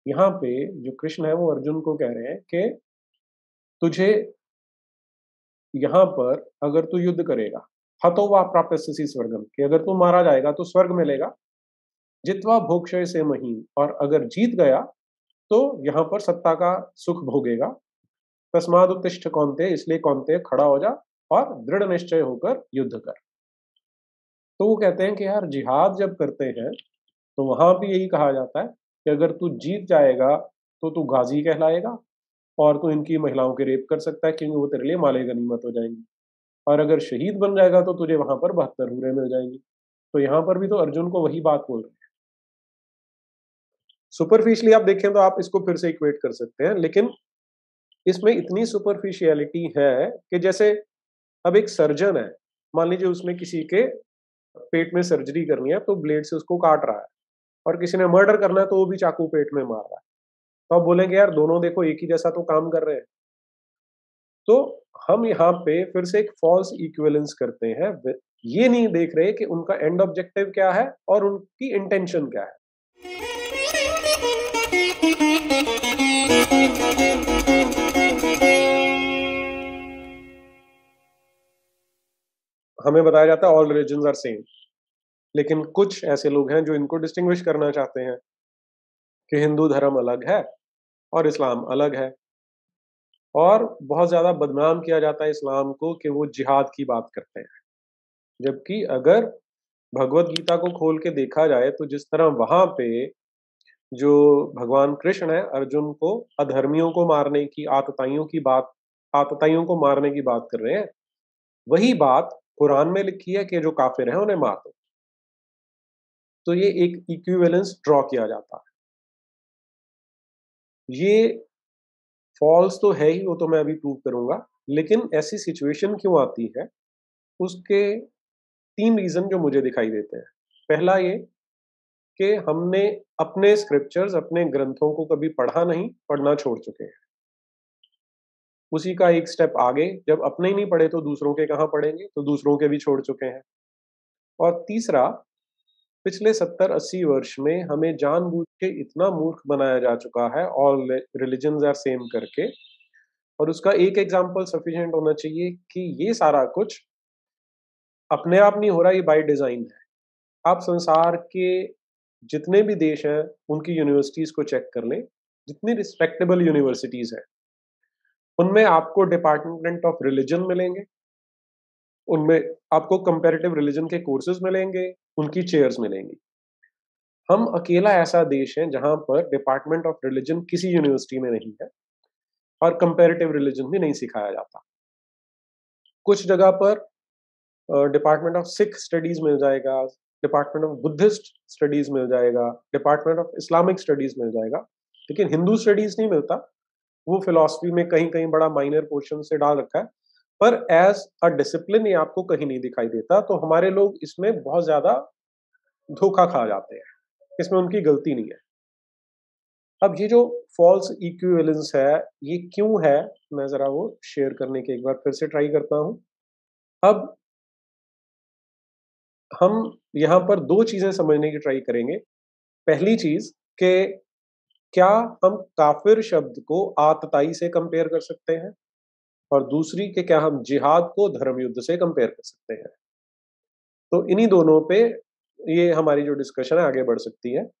यहाँ पे जो कृष्ण है वो अर्जुन को कह रहे हैं कि तुझे यहाँ पर अगर तू युद्ध करेगा, हतो वा प्राप्स्यसि स्वर्गम, कि अगर तू मारा जाएगा तो स्वर्ग मिलेगा, जित्वा भोक्ष्य से महीन, और अगर जीत गया तो यहाँ पर सत्ता का सुख भोगेगा। तस्माद उत्तिष्ठ कौन्तेय, इसलिए कौन्तेय खड़ा हो जा और दृढ़ निश्चय होकर युद्ध कर। तो वो कहते हैं कि यार जिहाद जब करते हैं तो वहां भी यही कहा जाता है कि अगर तू जीत जाएगा तो तू गाजी कहलाएगा, और तू इनकी महिलाओं के रेप कर सकता है क्योंकि वो तेरे लिए माले गनीमत हो जाएंगी। और अगर शहीद बन जाएगा तो तुझे वहां पर 72 हूरें मिल जाएंगी। तो यहाँ पर भी तो अर्जुन को वही बात बोल रहे हैं। सुपरफिशियली आप देखें तो आप इसको फिर से इक्वेट कर सकते हैं, लेकिन इसमें इतनी सुपरफिशियलिटी है कि जैसे अब एक सर्जन है, मान लीजिए उसने किसी के पेट में सर्जरी करनी है तो ब्लेड से उसको काट रहा है, और किसी ने मर्डर करना है तो वो भी चाकू पेट में मार रहा है। तो आप बोलेंगे यार दोनों देखो एक ही जैसा तो काम कर रहे हैं। तो हम यहाँ पे फिर से एक फॉल्स इक्विवेलेंस करते हैं, ये नहीं देख रहे कि उनका एंड ऑब्जेक्टिव क्या है और उनकी इंटेंशन क्या है। हमें बताया जाता है ऑल रिलीजन्स आर सेम, लेकिन कुछ ऐसे लोग हैं जो इनको डिस्टिंग्विश करना चाहते हैं कि हिंदू धर्म अलग है और इस्लाम अलग है, और बहुत ज्यादा बदनाम किया जाता है इस्लाम को कि वो जिहाद की बात करते हैं। जबकि अगर भगवत गीता को खोल के देखा जाए तो जिस तरह वहां पे जो भगवान कृष्ण है अर्जुन को अधर्मियों को मारने की, आतताइयों को मारने की बात कर रहे हैं, वही बात कुरान में लिखी है कि जो काफिर हैं उन्हें मार दो। तो ये एक इक्विवेलेंस ड्रॉ किया जाता है। ये फॉल्स तो है ही, वो तो मैं अभी प्रूव करूंगा, लेकिन ऐसी सिचुएशन क्यों आती है उसके 3 रीजन जो मुझे दिखाई देते हैं। पहला ये कि हमने अपने स्क्रिप्चर्स, अपने ग्रंथों को कभी पढ़ा नहीं, पढ़ना छोड़ चुके हैं। उसी का एक स्टेप आगे, जब अपने ही नहीं पढ़े तो दूसरों के कहाँ पढ़ेंगे, तो दूसरों के भी छोड़ चुके हैं। और तीसरा, पिछले 70-80 वर्ष में हमें जानबूझ के इतना मूर्ख बनाया जा चुका है ऑल रिलीजन्स आर सेम करके, और उसका एक एग्जांपल सफिशिएंट होना चाहिए कि ये सारा कुछ अपने आप नहीं हो रहा, ये बाय डिजाइन है। आप संसार के जितने भी देश हैं उनकी यूनिवर्सिटीज को चेक कर लें, जितनी रिस्पेक्टेबल यूनिवर्सिटीज हैं उनमें आपको डिपार्टमेंट ऑफ रिलीजन मिलेंगे, उनमें आपको कंपैरेटिव रिलीजन के कोर्सेज मिलेंगे, उनकी चेयर्स मिलेंगी। हम अकेला ऐसा देश है जहां पर डिपार्टमेंट ऑफ रिलीजन किसी यूनिवर्सिटी में नहीं है, और कंपैरेटिव रिलीजन भी नहीं सिखाया जाता। कुछ जगह पर डिपार्टमेंट ऑफ सिख स्टडीज मिल जाएगा, डिपार्टमेंट ऑफ बुद्धिस्ट स्टडीज मिल जाएगा, डिपार्टमेंट ऑफ इस्लामिक स्टडीज मिल जाएगा, लेकिन हिंदू स्टडीज नहीं मिलता। वो फिलॉसफी में कहीं कहीं बड़ा माइनर पोर्शन से डाल रखा है, पर एज अ डिसिप्लिन ये आपको कहीं नहीं दिखाई देता। तो हमारे लोग इसमें बहुत ज्यादा धोखा खा जाते हैं, इसमें उनकी गलती नहीं है। अब ये जो फॉल्स इक्विवेलेंस है ये क्यों है, मैं जरा वो शेयर करने की एक बार फिर से ट्राई करता हूं। अब हम यहाँ पर 2 चीजें समझने की ट्राई करेंगे। पहली चीज कि क्या हम काफिर शब्द को आतताई से कंपेयर कर सकते हैं, और दूसरी कि क्या हम जिहाद को धर्म युद्ध से कंपेयर कर सकते हैं। तो इन्हीं दोनों पे ये हमारी जो डिस्कशन है आगे बढ़ सकती है।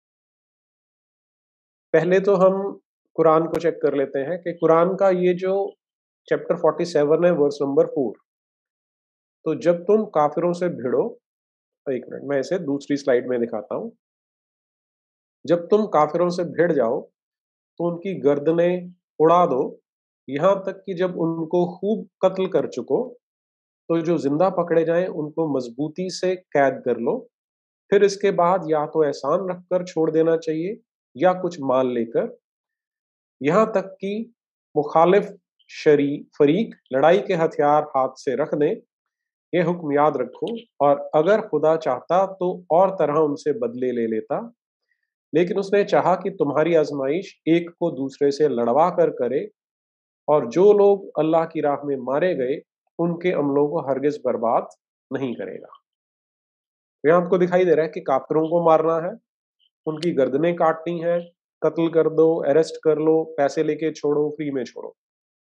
पहले तो हम कुरान को चेक कर लेते हैं कि कुरान का ये जो चैप्टर 47 है वर्स नंबर 4, तो जब तुम काफिरों से भिड़ो, एक मिनट मैं इसे दूसरी स्लाइड में दिखाता हूं। जब तुम काफिरों से भिड़ जाओ तो उनकी गर्दनें उड़ा दो, यहां तक कि जब उनको खूब कत्ल कर चुको तो जो जिंदा पकड़े जाएं उनको मजबूती से कैद कर लो। फिर इसके बाद या तो एहसान रखकर छोड़ देना चाहिए या कुछ माल लेकर, यहाँ तक कि मुखालिफ शरी फरीक लड़ाई के हथियार हाथ से रख दें। ये हुक्म याद रखो, और अगर खुदा चाहता तो और तरह उनसे बदले ले लेता, लेकिन उसने चाहा कि तुम्हारी आजमाइश एक को दूसरे से लड़वा कर करे, और जो लोग अल्लाह की राह में मारे गए उनके अमलों को हरगिज बर्बाद नहीं करेगा। यहाँ आपको दिखाई दे रहा है कि काफिरों को मारना है, उनकी गर्दनें काटनी है, कत्ल कर दो, अरेस्ट कर लो, पैसे लेके छोड़ो, फ्री में छोड़ो।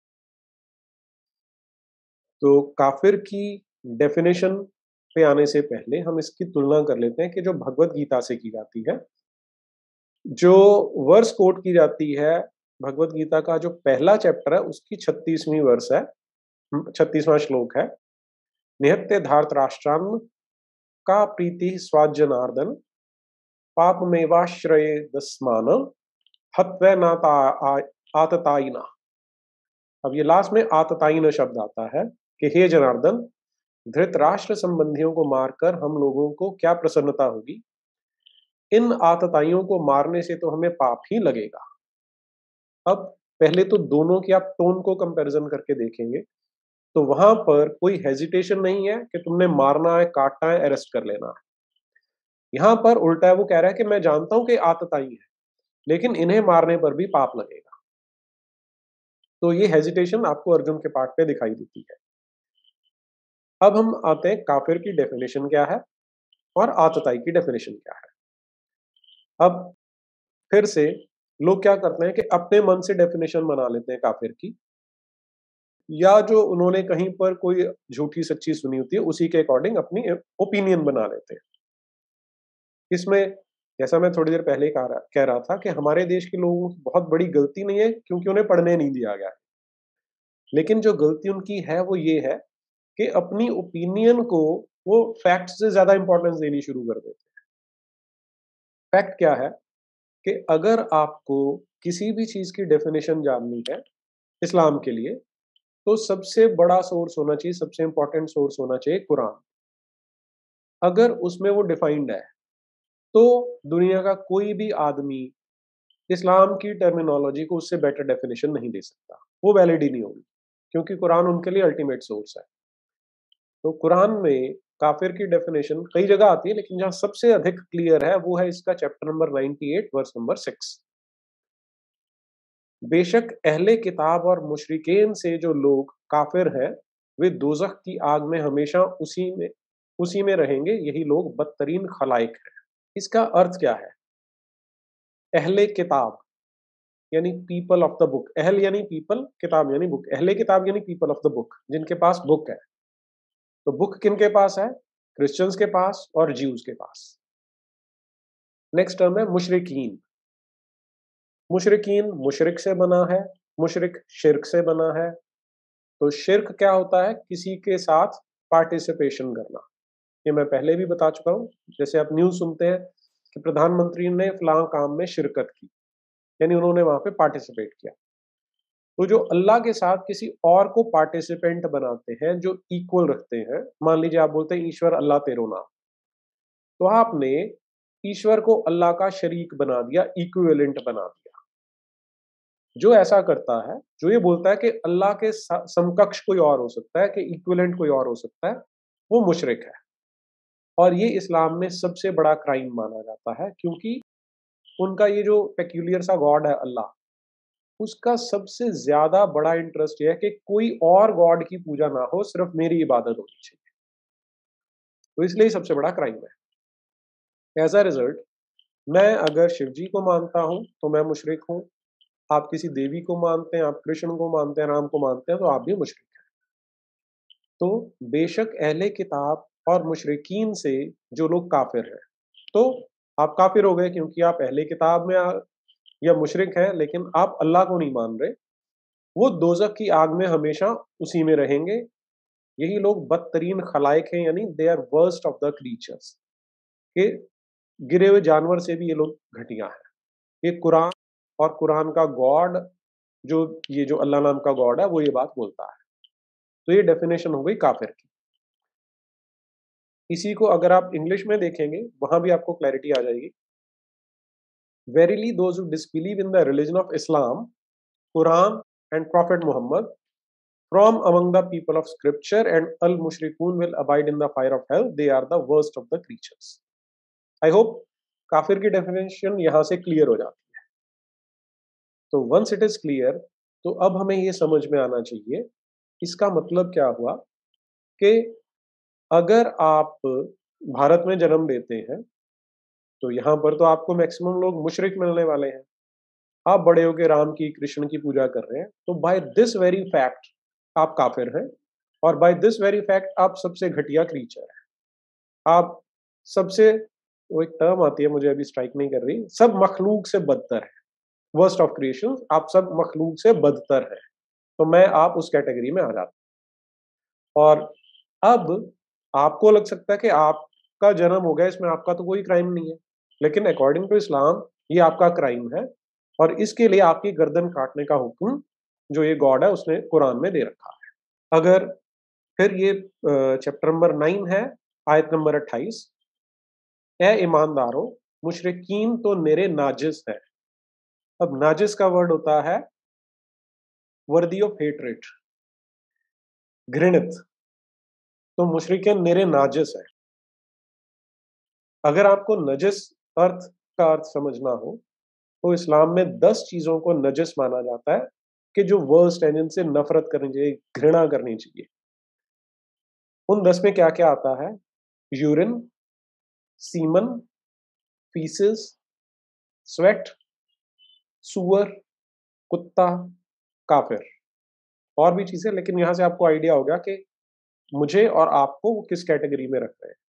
तो काफ़िर की डेफ़िनेशन पे आने से पहले हम इसकी तुलना कर लेते हैं कि जो भगवद गीता से की जाती है। जो वर्स कोट की जाती है, भगवद गीता का जो पहला चैप्टर है उसकी 36वीं वर्स है, 36वां श्लोक है। निहत्य धार्तराष्ट्रान् का प्रीतिः स्वाज्जनार्दन पापमेवाश्रयेदस्मान् हत्वैनाता आततायिनः। अब ये लास्ट में आततायिन शब्द आता है कि हे जनार्दन, धृतराष्ट्र संबंधियों को मारकर हम लोगों को क्या प्रसन्नता होगी? इन आतताइयों को मारने से तो हमें पाप ही लगेगा। अब पहले तो दोनों की आप टोन को कंपैरिजन करके देखेंगे, तो वहां पर कोई हेजिटेशन नहीं है कि तुमने मारना है, काटना है, अरेस्ट कर लेना है। यहां पर उल्टा है, वो कह रहा है कि मैं जानता हूं कि आतताई है, लेकिन इन्हें मारने पर भी पाप लगेगा। तो ये हेजिटेशन आपको अर्जुन के पार्ट पे दिखाई देती है। अब हम आते हैं काफिर की डेफिनेशन क्या है और आतताई की डेफिनेशन क्या है। अब फिर से लोग क्या करते हैं कि अपने मन से डेफिनेशन बना लेते हैं काफिर की, या जो उन्होंने कहीं पर कोई झूठी सच्ची सुनी होती है उसी के अकॉर्डिंग अपनी ओपिनियन बना लेते हैं। इसमें जैसा मैं थोड़ी देर पहले कह रहा था कि हमारे देश के लोगों की बहुत बड़ी गलती नहीं है क्योंकि उन्हें पढ़ने नहीं दिया गया है। लेकिन जो गलती उनकी है वो ये है कि अपनी ओपिनियन को वो फैक्ट से ज्यादा इंपॉर्टेंस देनी शुरू कर देते हैं। फैक्ट क्या है कि अगर आपको किसी भी चीज की डेफिनेशन जाननी है इस्लाम के लिए, तो सबसे बड़ा सोर्स होना चाहिए, सबसे इंपॉर्टेंट सोर्स होना चाहिए कुरान। अगर उसमें वो डिफाइंड है, तो दुनिया का कोई भी आदमी इस्लाम की टर्मिनोलॉजी को उससे बेटर डेफिनेशन नहीं दे सकता। वो वैलिड ही नहीं होगी, क्योंकि कुरान उनके लिए अल्टीमेट सोर्स है। तो कुरान में काफिर की डेफिनेशन कई जगह आती है, लेकिन जहां सबसे अधिक क्लियर है वो है इसका चैप्टर नंबर 98 वर्स नंबर 6। बेशक अहले किताब और मुशरिकीन से जो लोग काफिर हैं, वे दोजख की आग में हमेशा उसी में रहेंगे, यही लोग बदतरीन खलाइक हैं। इसका अर्थ क्या है? अहले किताब यानी पीपल ऑफ द बुक। अहल यानी पीपल, किताब यानी बुक। अहले किताब यानी पीपल ऑफ द बुक, जिनके पास बुक है। तो बुक किनके पास है? क्रिश्चियंस के पास और ज्यूज के पास। नेक्स्ट टर्म है मुशरिकीन। मुशरिकीन मुशरिक से बना है, मुशरिक शिर्क से बना है। तो शिर्क क्या होता है? किसी के साथ पार्टिसिपेशन करना। ये मैं पहले भी बता चुका हूँ। जैसे आप न्यूज़ सुनते हैं कि प्रधानमंत्री ने फलां काम में शिरकत की, यानी उन्होंने वहां पे पार्टिसिपेट किया। तो जो अल्लाह के साथ किसी और को पार्टिसिपेंट बनाते हैं, जो इक्वल रखते हैं, मान लीजिए आप बोलते हैं ईश्वर अल्लाह तेरो नाम, तो आपने ईश्वर को अल्लाह का शरीक बना दिया, इक्विवेलेंट बना दिया। जो ऐसा करता है, जो ये बोलता है कि अल्लाह के समकक्ष कोई और हो सकता है, कि इक्विवेलेंट कोई और हो सकता है, वो मुशरिक है। और ये इस्लाम में सबसे बड़ा क्राइम माना जाता है, क्योंकि उनका ये जो पेक्यूलियर सा गॉड है अल्लाह, उसका सबसे ज्यादा बड़ा इंटरेस्ट ये है कि कोई और गॉड की पूजा ना हो, सिर्फ मेरी इबादत होनी चाहिए। तो इसलिए ये सबसे बड़ा क्राइम है। एज अ रिजल्ट, मैं अगर शिव जी को मानता हूं तो मैं मुशरिक हूं। आप किसी देवी को मानते हैं, आप कृष्ण को मानते हैं, राम को मानते हैं, तो आप भी मुशरिक हैं। तो बेशक अहले किताब और मुशरिकीन से जो लोग काफिर हैं, तो आप काफिर हो गए क्योंकि आप अहले किताब में या मुशरिक हैं, लेकिन आप अल्लाह को नहीं मान रहे। वो दोजख की आग में हमेशा उसी में रहेंगे। यही लोग बदतरीन खलाइक हैं, यानी they are worst of the creatures, के गिरे हुए जानवर से भी ये लोग घटिया हैं। ये कुरान और कुरान का गॉड, जो ये जो अल्लाह नाम का गॉड है, वो ये बात बोलता है। तो ये डेफिनेशन हो गई काफिर की। इसी को अगर आप इंग्लिश में देखेंगे, वहां भी आपको क्लैरिटी आ जाएगी। Verily those who disbelieve in the religion of Islam, Quran and prophet Mohammed from among the people of scripture and al mushrikun will abide in the fire of hell, they are the worst of the creatures. I hope काफिर की definition यहां से clear हो जाती है। तो once it is clear, तो अब हमें ये समझ में आना चाहिए इसका मतलब क्या हुआ, कि अगर आप भारत में जन्म लेते हैं, तो यहां पर तो आपको मैक्सिमम लोग मुशरिक मिलने वाले हैं। आप बड़े होके राम की, कृष्ण की पूजा कर रहे हैं, तो बाय दिस वेरी फैक्ट आप काफिर हैं, और बाय दिस वेरी फैक्ट आप सबसे घटिया क्रीचर हैं। आप सबसे, वो एक टर्म आती है मुझे अभी स्ट्राइक नहीं कर रही, सब मखलूक से बदतर है, वर्स्ट ऑफ क्रिएशन, आप सब मखलूक से बदतर हैं। तो मैं आप उस कैटेगरी में आ जाता हूं। और अब आपको लग सकता है कि आपका जन्म हो गया, इसमें आपका तो कोई क्राइम नहीं है, लेकिन अकॉर्डिंग टू इस्लाम ये आपका क्राइम है, और इसके लिए आपकी गर्दन काटने का हुक्म जो ये गॉड है उसने कुरान में दे रखा है। अगर फिर ये चैप्टर नंबर 9 है, आयत नंबर 28, ए ईमानदारों, मुशरिकीन तो मेरे नाजिस है। अब नाजिस का वर्ड होता है वर्दी ऑफ हेट्रेट, घृणित। तो मुशरिकीन मेरे नाजिस है। अगर आपको नजिस अर्थ का अर्थ समझना हो, तो इस्लाम में 10 चीजों को नजिस माना जाता है कि जो वर्स्ट है, जिनसे नफरत करनी चाहिए, घृणा करनी चाहिए। उन 10 में क्या क्या आता है? यूरिन, सीमन, फीसेस, स्वेट, सुअर, कुत्ता, काफिर, और भी चीजें, लेकिन यहां से आपको आइडिया हो गया कि मुझे और आपको वो किस कैटेगरी में रख रहे हैं।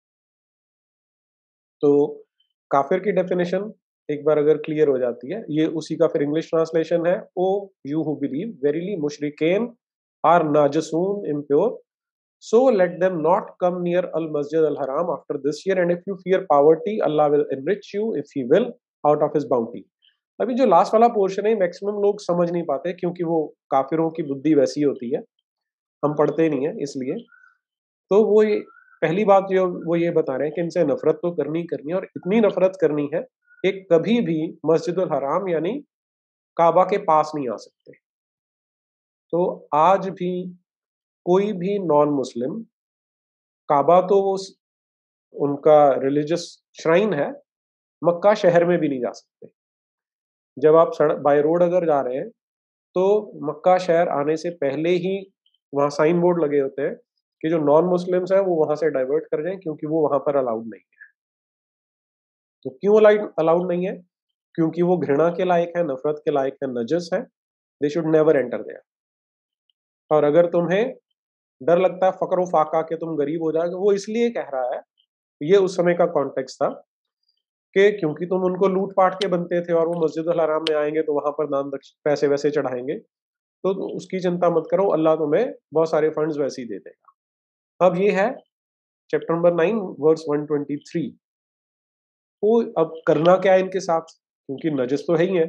तो काफिर की डेफिनेशन एक बार अगर क्लियर हो जाती है, ये उसी का फिर इंग्लिश ट्रांसलेशन है, O you who believe verily मुशरिकेन आर नाजसून impure, so let them not come near al masjid al haram after this year, and if you fear poverty Allah will enrich you if he will out of his bounty। अभी जो last वाला portion है maximum लोग समझ नहीं पाते, क्योंकि वो काफिरों की बुद्धि वैसी होती है, हम पढ़ते नहीं है इसलिए। तो वो ये पहली बात जो वो ये बता रहे हैं कि इनसे नफरत तो करनी करनी है, और इतनी नफरत करनी है कि कभी भी मस्जिदुल हराम यानी काबा के पास नहीं आ सकते। तो आज भी कोई भी नॉन मुस्लिम, काबा तो वो उनका रिलीजियस श्राइन है, मक्का शहर में भी नहीं जा सकते। जब आप सड़क बाय रोड अगर जा रहे हैं, तो मक्का शहर आने से पहले ही वहाँ साइन बोर्ड लगे होते हैं कि जो नॉन मुस्लिम्स हैं वो वहाँ से डाइवर्ट कर जाएँ, क्योंकि वो वहाँ पर अलाउड नहीं है। तो क्यों अलाउड नहीं है? क्योंकि वो घृणा के लायक है, नफ़रत के लायक है, नजस है, they should never enter there. और अगर तुम्हें डर लगता है फ़क्र व फाक़ा कि तुम गरीब हो जाओगे, वो इसलिए कह रहा है, ये उस समय का कॉन्टेक्स्ट था कि क्योंकि तुम उनको लूट-पाट के बनते थे और वो मस्जिदुल हराम में आएँगे तो वहाँ पर दान दक्ष पैसे-वैसे चढ़ाएँगे, तो उसकी चिंता मत करो, अल्लाह तुम्हें बहुत सारे फंड्स वैसे ही दे देगा। अब ये है चैप्टर नंबर 9 वर्स 123। तो अब करना क्या है इनके साथ? क्योंकि नजस तो है ही है।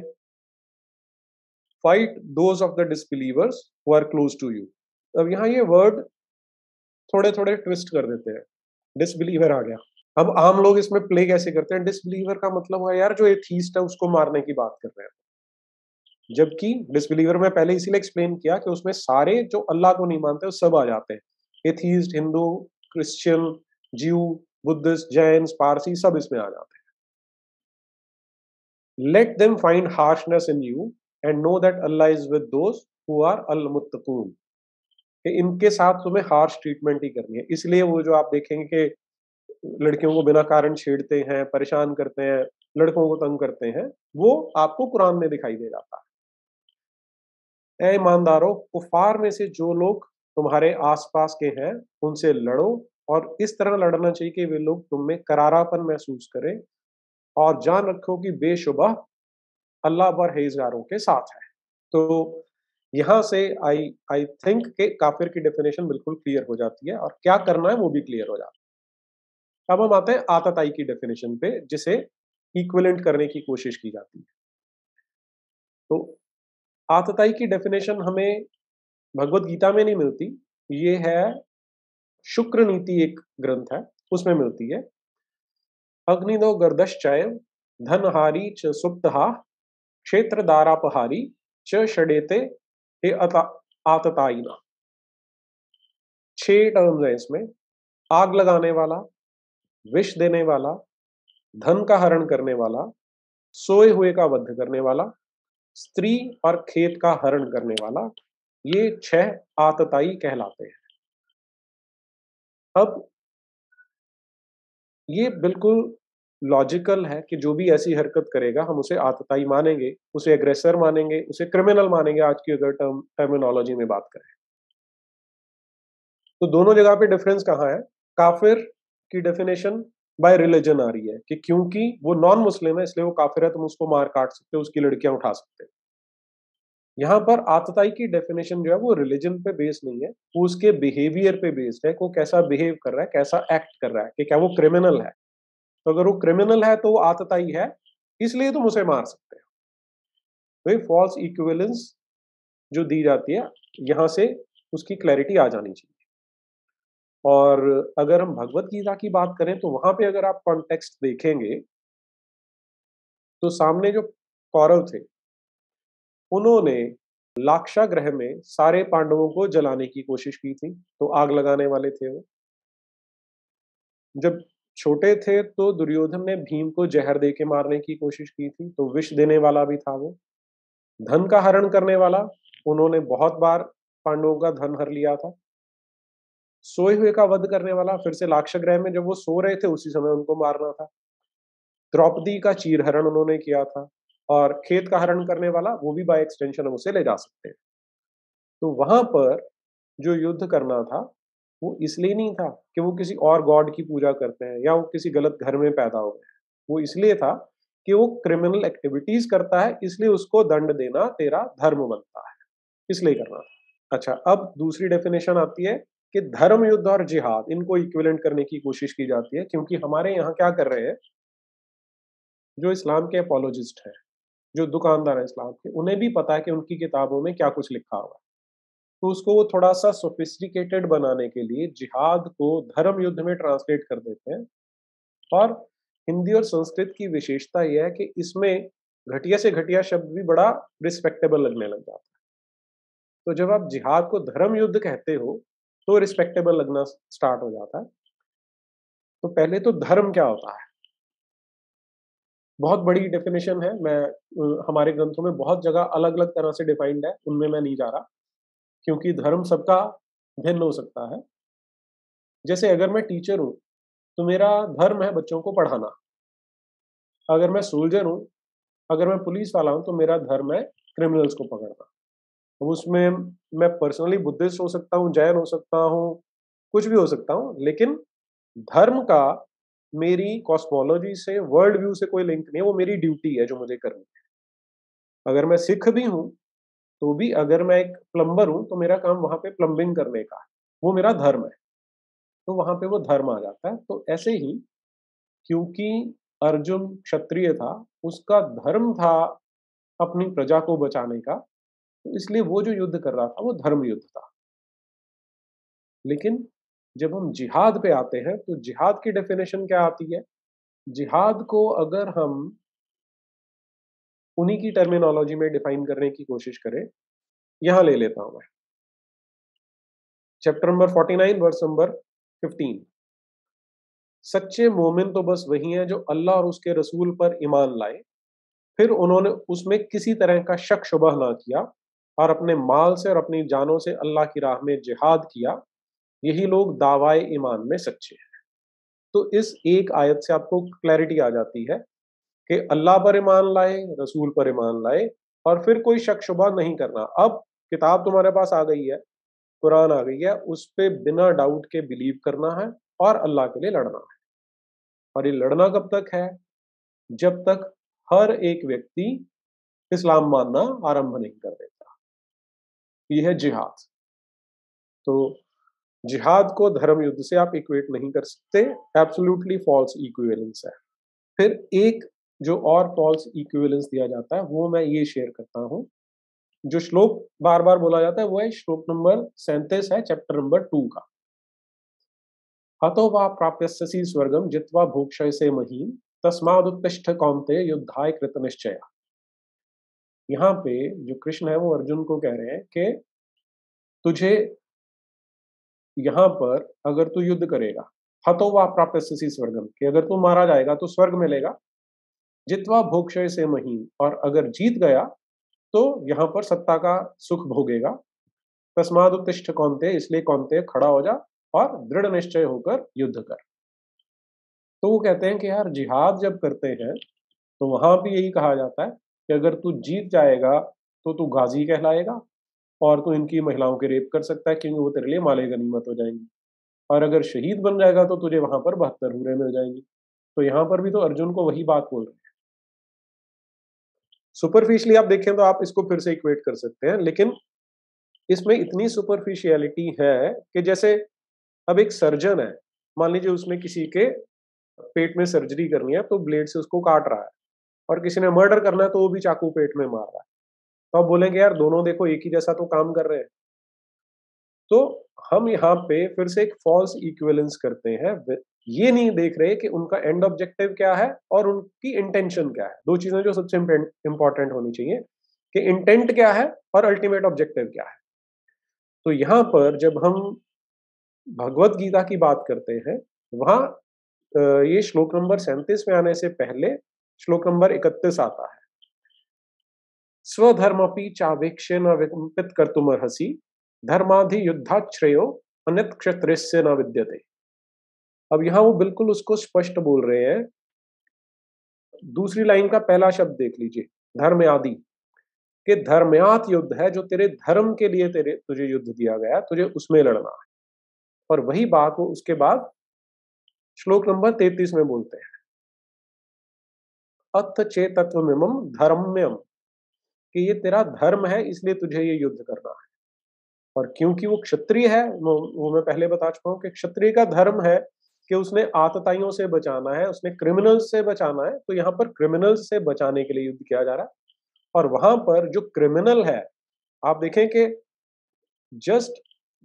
Fight those of the disbelievers who are close to you. अब यहाँ ये वर्ड थोड़े-थोड़े ट्विस्ट कर देते हैं। डिसबिलीवर आ गया। अब आम लोग इसमें प्ले कैसे करते हैं, डिसबिलीवर का मतलब है यार जो एथीस्ट है उसको मारने की बात कर रहे हैं। जबकि डिसबिलीवर में पहले इसीलिए एक्सप्लेन किया कि उसमें सारे जो अल्लाह को नहीं मानते वो सब आ जाते हैं। Atheist, Hindu, Christian, Jew, Buddhist, Jain, Parsi सब इसमें आ जाते हैं। Let them find harshness in you and know that Allah is with those who are अल मुत्तकून। कि इनके साथ तुम्हें हार्श ट्रीटमेंट ही करनी है। इसलिए वो जो आप देखेंगे कि लड़कियों को बिना कारण छेड़ते हैं, परेशान करते हैं, लड़कों को तंग करते हैं, वो आपको कुरान में दिखाई दे जाता है। ए ईमानदारों, कुफार में से जो लोग तुम्हारे आस-पास के हैं, उनसे लड़ो, और इस तरह लड़ना चाहिए कि वे लोग तुम में करारापन महसूस करें, और जान रखो कि बेशुबह अल्लाह परहेज़गारों के साथ है। तो यहाँ से आई आई थिंक कि काफ़िर की डेफिनिशन बिल्कुल क्लियर हो जाती है, और क्या करना है वो भी क्लियर हो जाता है। अब हम आते हैं आतताई की डेफिनिशन पे, जिसे इक्विवेलेंट करने की कोशिश की जाती है। तो आतताई की डेफिनेशन हमें भगवत गीता में नहीं मिलती, ये है शुक्र नीति एक ग्रंथ है, उसमें मिलती है। अग्निदो गर्दश्चैव धनहारी च सुप्तहा क्षेत्रदारापहारी च षडेते हे आततायिना। 6 टर्म्स हैं इसमें। आग लगाने वाला, विष देने वाला, धन का हरण करने वाला, सोए हुए का वध करने वाला, स्त्री और खेत का हरण करने वाला, ये 6 आतताई कहलाते हैं। अब ये बिल्कुल लॉजिकल है कि जो भी ऐसी हरकत करेगा हम उसे आतताई मानेंगे, उसे एग्रेसर मानेंगे, उसे क्रिमिनल मानेंगे आज की अगर टर्मिनोलॉजी में बात करें। तो दोनों जगह पे डिफरेंस कहाँ है? काफिर की डेफिनेशन बाय रिलीजन आ रही है कि क्योंकि वो नॉन मुस्लिम है इसलिए वो काफिर है, तुम उसको मार काट सकते हो, उसकी लड़कियां उठा सकते हो। यहाँ पर आतताई की डेफिनेशन जो है वो रिलीजन पे बेस्ड नहीं है, वो उसके बिहेवियर पे बेस्ड है कि वो कैसा बिहेव कर रहा है, कैसा एक्ट कर रहा है, कि क्या वो क्रिमिनल है। तो अगर वो क्रिमिनल है तो वो आतताई है, इसलिए तुम उसे मार सकते हो। तो ये फॉल्स इक्विवेलेंस जो दी जाती है, यहाँ से उसकी क्लैरिटी आ जानी चाहिए। और अगर हम भगवत गीता की बात करें तो वहां पे अगर आप कॉन्टेक्स्ट देखेंगे तो सामने जो कौरव थे उन्होंने लाक्षागृह में सारे पांडवों को जलाने की कोशिश की थी, तो आग लगाने वाले थे वो। जब छोटे थे तो दुर्योधन ने भीम को जहर दे के मारने की कोशिश की थी, तो विष देने वाला भी था वो। धन का हरण करने वाला, उन्होंने बहुत बार पांडवों का धन हर लिया था। सोए हुए का वध करने वाला, फिर से लाक्षागृह में जब वो सो रहे थे उसी समय उनको मारना था। द्रौपदी का चीरहरण उन्होंने किया था। और खेत का हरण करने वाला, वो भी बाय एक्सटेंशन हम उसे ले जा सकते हैं। तो वहां पर जो युद्ध करना था वो इसलिए नहीं था कि वो किसी और गॉड की पूजा करते हैं या वो किसी गलत घर में पैदा हो गए। वो इसलिए था कि वो क्रिमिनल एक्टिविटीज करता है, इसलिए उसको दंड देना तेरा धर्म बनता है, इसलिए करना था। अच्छा, अब दूसरी डेफिनेशन आती है कि धर्म युद्ध और जिहाद इनको इक्विवेलेंट करने की कोशिश की जाती है, क्योंकि हमारे यहाँ क्या कर रहे हैं, जो इस्लाम के अपोलोजिस्ट हैं, जो दुकानदार हैं इस्लाम के, उन्हें भी पता है कि उनकी किताबों में क्या कुछ लिखा हुआ है। तो उसको वो थोड़ा-सा सोफिस्टिकेटेड बनाने के लिए जिहाद को धर्म युद्ध में ट्रांसलेट कर देते हैं। और हिंदी और संस्कृत की विशेषता ये है कि इसमें घटिया से घटिया शब्द भी बड़ा रिस्पेक्टेबल लगने लग जाता है। तो जब आप जिहाद को धर्म युद्ध कहते हो, तो रिस्पेक्टेबल लगना स्टार्ट हो जाता है। तो पहले तो धर्म क्या होता है? बहुत बड़ी डेफिनेशन है, मैं हमारे ग्रंथों में बहुत जगह अलग-अलग तरह से डिफाइंड है, उनमें मैं नहीं जा रहा, क्योंकि धर्म सबका भिन्न हो सकता है। जैसे अगर मैं टीचर हूँ, तो मेरा धर्म है बच्चों को पढ़ाना। अगर मैं सोल्जर हूँ, अगर मैं पुलिस वाला हूँ, तो मेरा धर्म है क्रिमिनल्स को पकड़ना। अब उसमें मैं पर्सनली बुद्धिस्ट हो सकता हूँ, जैन हो सकता हूँ, कुछ भी हो सकता हूँ, लेकिन धर्म का मेरी कॉस्मोलॉजी से, वर्ल्ड व्यू से कोई लिंक नहीं है, वो मेरी ड्यूटी है जो मुझे करनी है। अगर मैं सिख भी हूँ, तो भी अगर मैं एक प्लम्बर हूँ, तो मेरा काम वहाँ पे प्लम्बिंग करने का है, वो मेरा धर्म है। तो वहाँ पे वो धर्म आ जाता है। तो ऐसे ही क्योंकि अर्जुन क्षत्रिय था, उसका धर्म था अपनी प्रजा को बचाने का, तो इसलिए वो जो युद्ध कर रहा था वो धर्म युद्ध था। लेकिन जब हम जिहाद पे आते हैं तो जिहाद की डेफिनेशन क्या आती है? जिहाद को अगर हम उन्हीं की टर्मिनोलॉजी में डिफाइन करने की कोशिश करें, यहाँ ले लेता हूँ मैं। Chapter number 49 verse number 15। सच्चे मोमिन तो बस वही हैं जो अल्लाह और उसके रसूल पर ईमान लाए, फिर उन्होंने उसमें किसी तरह का शक शुबह ना किया और अपने माल से और अपनी जानों से अल्लाह की राह में जिहाद किया, यही लोग दावाए ईमान में सच्चे हैं। तो इस एक आयत से आपको क्लैरिटी आ जाती है कि अल्लाह पर ईमान लाए, रसूल पर ईमान लाए और फिर कोई शक शुबह नहीं करना। अब किताब तुम्हारे पास आ गई है, कुरान आ गई है, उस पे बिना डाउट के बिलीव करना है और अल्लाह के लिए लड़ना है। और ये लड़ना कब तक है? जब तक हर एक व्यक्ति इस्लाम मानना आरंभ नहीं कर देता। ये है जिहाद। तो जिहाद को धर्म युद्ध से आप इक्वेट नहीं कर सकते, एब्सोल्युटली फॉल्स इक्विवेलेंस है। फिर एक जो और फॉल्स इक्विवेलेंस दिया जाता है वो मैं ये शेयर करता हूँ। जो श्लोक बार-बार बोला जाता है वो है श्लोक नंबर 37 है चैप्टर नंबर 2 का। हतो वा प्राप्स्यसि स्वर्गम जित्वा भोक्ष्यसे महीम् तस्मादुत्तिष्ठ कौन्तेय युद्धाय कृतनिश्चयः। यहाँ पे जो कृष्ण है वो अर्जुन को कह रहे हैं कि तुझे यहाँ पर अगर तू युद्ध करेगा, हतो वा प्राप्स्यसि स्वर्गम, कि अगर तू मारा जाएगा तो स्वर्ग मिलेगा, जित्वा भोक्ष्यसे महीम्, और अगर जीत गया तो यहाँ पर सत्ता का सुख भोगेगा। तस्मादुत्तिष्ठ कौन्तेय, इसलिए कौन्तेय खड़ा हो जा और दृढ़ निश्चय होकर युद्ध कर। तो वो कहते हैं कि यार जिहाद जब करते हैं तो वहां भी यही कहा जाता है कि अगर तू जीत जाएगा तो तू गाजी कहलाएगा, और तू इनकी महिलाओं के रेप कर सकता है क्योंकि वो तेरे लिए माले गनीमत हो जाएंगी, और अगर शहीद बन जाएगा तो तुझे वहां पर 72 हूरें मिल जाएंगी। तो यहाँ पर भी तो अर्जुन को वही बात बोल रहे हैं। सुपरफिशियली आप देखें तो आप इसको फिर से इक्वेट कर सकते हैं, लेकिन इसमें इतनी सुपरफिशियलिटी है कि जैसे अब एक सर्जन है, मान लीजिए उसने किसी के पेट में सर्जरी करनी है तो ब्लेड से उसको काट रहा है, और किसी ने मर्डर करना है तो वो भी चाकू पेट में मार रहा है। तो आप बोलेंगे यार दोनों देखो एक ही जैसा तो काम कर रहे हैं। तो हम यहाँ पे फिर से एक फॉल्स इक्विवेलेंस करते हैं, ये नहीं देख रहे कि उनका एंड ऑब्जेक्टिव क्या है और उनकी इंटेंशन क्या है। दो चीजें जो सबसे इंपॉर्टेंट होनी चाहिए कि इंटेंट क्या है और अल्टीमेट ऑब्जेक्टिव क्या है। तो यहाँ पर जब हम भगवत गीता की बात करते हैं, वहां ये श्लोक नंबर 37 में आने से पहले श्लोक नंबर 31 आता है। स्वधर्मपि चावेक्ष्य न विकम्पित कर्तुमर्हसि, धर्माधि युद्धात् श्रेयो अनित क्षत्रियस्य न विद्यते। अब यहाँ वो बिल्कुल उसको स्पष्ट बोल रहे हैं। दूसरी लाइन का पहला शब्द देख लीजिए, धर्म आदि, कि धर्मयात युद्ध है, जो तेरे धर्म के लिए तेरे तुझे युद्ध दिया गया, तुझे उसमें लड़ना है। और वही बात वो उसके बाद श्लोक नंबर 33 में बोलते हैं, अथ चेतत्वमिमं धर्म्यम, कि ये तेरा धर्म है इसलिए तुझे ये युद्ध करना है। और क्योंकि वो क्षत्रिय है, वो मैं पहले बता चुका हूं कि क्षत्रिय का धर्म है कि उसने आतताइयों से बचाना है, उसने क्रिमिनल्स से बचाना है। तो यहाँ पर क्रिमिनल्स से बचाने के लिए युद्ध किया जा रहा है। और वहां पर जो क्रिमिनल है, आप देखें कि जस्ट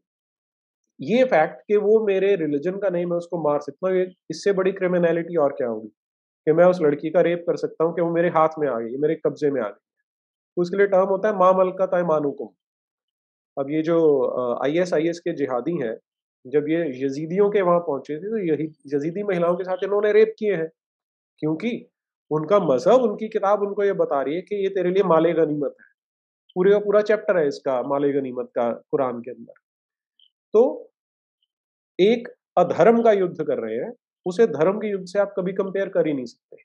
ये फैक्ट कि वो मेरे रिलीजन का नहीं, मैं उसको मार सकता हूँ, इससे बड़ी क्रिमिनलिटी और क्या होगी कि मैं उस लड़की का रेप कर सकता हूँ कि वो मेरे हाथ में आ गई, मेरे कब्जे में आ गई। उसके लिए टर्म होता है मा मलकत मानुकुम। अब ये जो आईएसआईएस के जिहादी हैं, जब ये यजीदियों के वहां पहुंचे थे तो यही यजीदी महिलाओं के साथ इन्होंने रेप किए हैं, क्योंकि उनका मजहब, उनकी किताब उनको ये बता रही है कि ये तेरे लिए माले गनीमत है। पूरे का पूरा चैप्टर है इसका माले गनीमत का कुरान के अंदर। तो एक अधर्म का युद्ध कर रहे हैं, उसे धर्म के युद्ध से आप कभी कंपेयर कर ही नहीं सकते।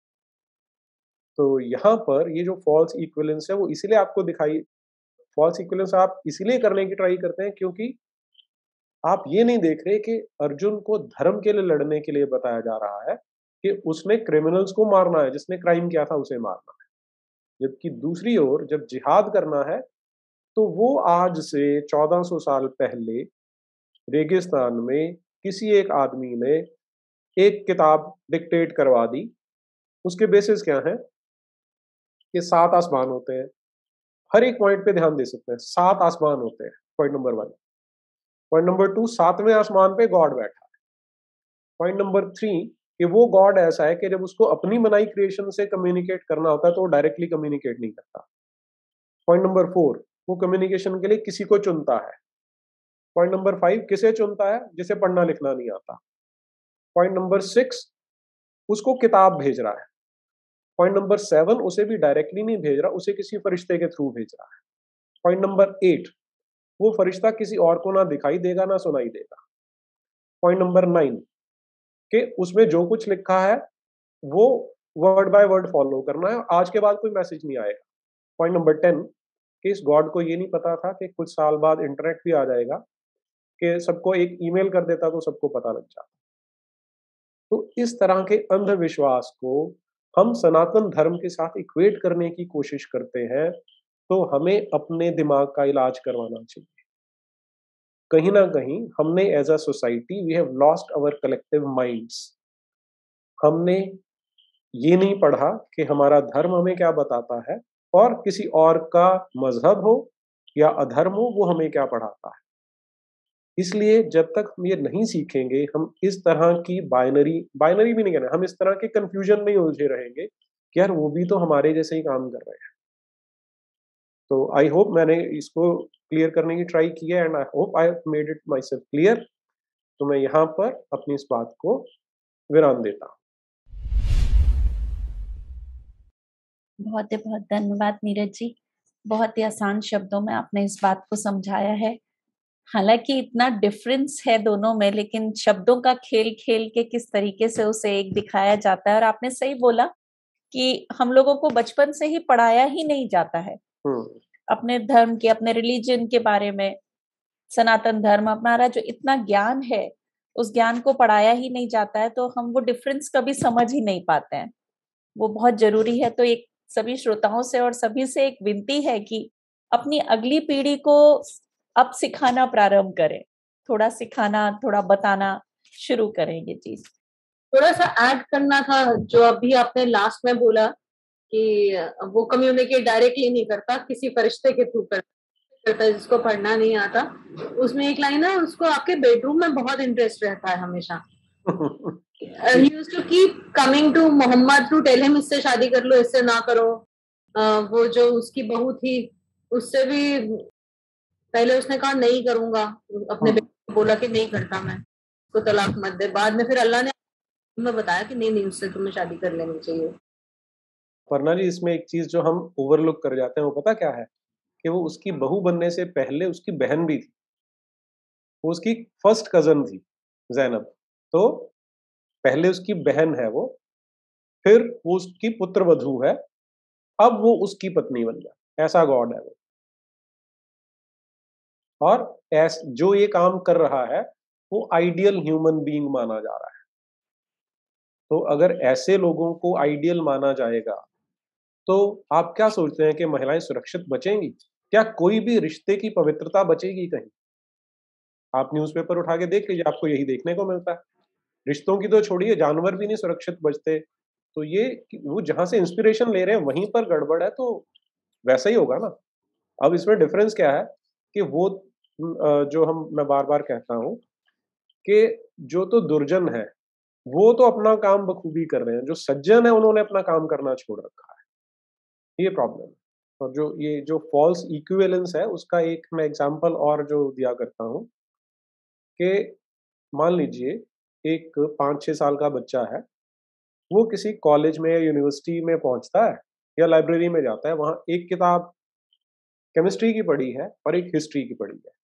तो यहाँ पर ये जो फॉल्स इक्विवेलेंस है वो इसीलिए आपको दिखाई, फॉल्स इक्विवेलेंस आप इसीलिए करने की ट्राई करते हैं क्योंकि आप ये नहीं देख रहे कि अर्जुन को धर्म के लिए लड़ने के लिए बताया जा रहा है कि उसने क्रिमिनल्स को मारना है, जिसने क्राइम किया था उसे मारना है। जबकि दूसरी ओर जब जिहाद करना है तो वो आज से 1400 साल पहले रेगिस्तान में किसी एक आदमी ने एक किताब डिक्टेट करवा दी। उसके बेसिस क्या है कि 7 आसमान होते हैं। हर एक पॉइंट पे ध्यान दे सकते हैं, 7 आसमान होते हैं, पॉइंट नंबर 1। पॉइंट नंबर 2, 7वें आसमान पे गॉड बैठा है। पॉइंट नंबर 3, कि वो गॉड ऐसा है कि जब उसको अपनी बनाई क्रिएशन से कम्युनिकेट करना होता है तो वो डायरेक्टली कम्युनिकेट नहीं करता। पॉइंट नंबर 4, वो कम्युनिकेशन के लिए किसी को चुनता है। पॉइंट नंबर 5, किसे चुनता है? जिसे पढ़ना लिखना नहीं आता। पॉइंट नंबर 6, उसको किताब भेज रहा है। पॉइंट नंबर 7, उसे भी डायरेक्टली नहीं भेज रहा, उसे किसी फरिश्ते के थ्रू भेज रहा है। पॉइंट नंबर 8, वो फरिश्ता किसी और को ना दिखाई देगा ना सुनाई देगा। पॉइंट नंबर 9, कि उसमें जो कुछ लिखा है वो वर्ड बाय वर्ड फॉलो करना है, आज के बाद कोई मैसेज नहीं आएगा। पॉइंट नंबर 10, कि इस गॉड को ये नहीं पता था कि कुछ साल बाद इंटरनेट भी आ जाएगा, कि सबको एक ईमेल कर देता तो सबको पता लग जाता। तो इस तरह के अंधविश्वास को हम सनातन धर्म के साथ इक्वेट करने की कोशिश करते हैं, तो हमें अपने दिमाग का इलाज करवाना चाहिए। कहीं ना कहीं हमने as a society we have lost our collective minds. हमने ये नहीं पढ़ा कि हमारा धर्म हमें क्या बताता है, और किसी और का मजहब हो या अधर्म हो वो हमें क्या पढ़ाता है। इसलिए जब तक हम ये नहीं सीखेंगे, हम इस तरह की बाइनरी बाइनरी भी नहीं कहना, हम इस तरह के कंफ्यूजन में ही उलझे रहेंगे कि यार वो भी तो हमारे जैसे ही काम कर रहे हैं। तो आई होप मैंने इसको क्लियर करने की ट्राई की है, and I hope I made it myself clear. तो मैं यहाँ पर अपनी इस बात को विराम देता हूँ। बहुत ही बहुत धन्यवाद नीरज जी। बहुत ही आसान शब्दों में आपने इस बात को समझाया है। हालांकि इतना डिफरेंस है दोनों में, लेकिन शब्दों का खेल खेल के किस तरीके से उसे एक दिखाया जाता है। और आपने सही बोला कि हम लोगों को बचपन से ही पढ़ाया ही नहीं जाता है अपने धर्म के, अपने रिलीजन के बारे में। सनातन धर्म हमारा जो इतना ज्ञान है, उस ज्ञान को पढ़ाया ही नहीं जाता है, तो हम वो डिफरेंस कभी समझ ही नहीं पाते हैं। वो बहुत जरूरी है। तो एक सभी श्रोताओं से और सभी से एक विनती है कि अपनी अगली पीढ़ी को अब सिखाना प्रारंभ करें, थोड़ा सिखाना, थोड़ा बताना शुरू करें ये चीज। थोड़ा सा ऐड करना था, जो अभी आपने लास्ट में बोला कि वो कम्युनिकेट डायरेक्टली नहीं करता, किसी फरिश्ते के थ्रू करता है जिसको पढ़ना नहीं आता। उसमें एक लाइन है, उसको आपके बेडरूम में बहुत इंटरेस्ट रहता है हमेशा। He used to keep coming to Mohammad to tell him इससे शादी कर लो, इससे ना करो। वो जो उसकी बहू थी, उससे भी पहले उसने कहा नहीं करूंगा, अपने बेटे को बोला कि नहीं करता मैं, तो तलाक मत दे। बाद में फिर अल्लाह ने हमें बताया कि नहीं नहीं, उससे तुम्हें शादी कर लेनी चाहिए। वरना जी इसमें एक चीज जो हम ओवरलुक कर जाते हैं वो पता क्या है, कि वो उसकी बहू बनने से पहले उसकी बहन भी थी, वो उसकी फर्स्ट कजन थी ज़ैनब। तो पहले उसकी बहन है वो, फिर वो उसकी पुत्रवधू है, अब वो उसकी पत्नी बन गया। ऐसा गॉड है वो। और जो ये काम कर रहा है वो आइडियल ह्यूमन बीइंग माना जा रहा है। तो अगर ऐसे लोगों को आइडियल माना जाएगा तो आप क्या सोचते हैं कि महिलाएं सुरक्षित बचेंगी? क्या कोई भी रिश्ते की पवित्रता बचेगी कहीं? आप न्यूज़पेपर उठा के देख लीजिए, आपको यही देखने को मिलता है। रिश्तों की तो छोड़िए, जानवर भी नहीं सुरक्षित बचते। तो ये वो जहां से इंस्पिरेशन ले रहे हैं वहीं पर गड़बड़ है, तो वैसा ही होगा ना। अब इसमें डिफरेंस क्या है कि वो जो हम मैं बार बार कहता हूँ कि जो तो दुर्जन है वो तो अपना काम बखूबी कर रहे हैं, जो सज्जन है उन्होंने अपना काम करना छोड़ रखा है। ये प्रॉब्लम है। और ये जो फॉल्स इक्विवेलेंस है उसका एक मैं एग्जांपल और जो दिया करता हूँ कि मान लीजिए एक 5-6 साल का बच्चा है, वो किसी कॉलेज में या यूनिवर्सिटी में पहुंचता है या लाइब्रेरी में जाता है, वहां एक किताब केमिस्ट्री की पढ़ी है और एक हिस्ट्री की पढ़ी है।